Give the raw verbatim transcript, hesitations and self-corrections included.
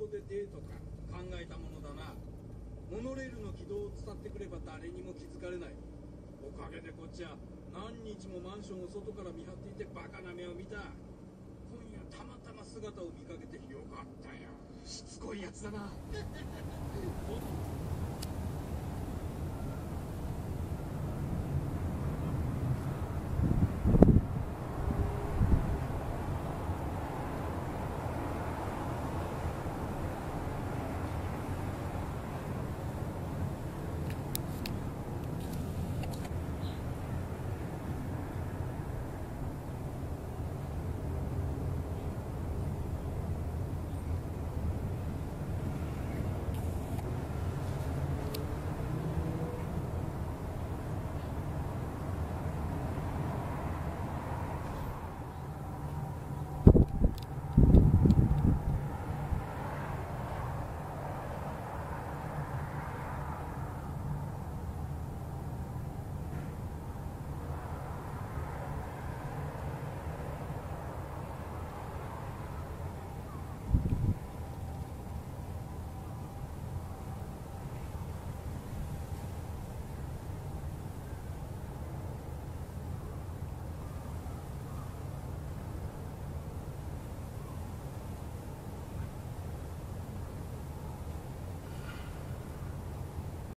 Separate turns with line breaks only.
トでデートか考えたものだな。モノレールの軌道を伝ってくれば誰にも気づかれない。おかげでこっちは何日もマンションを外から見張っていてバカな目を見た。今夜たまたま姿を見かけてよかったよ。
しつこいやつだな。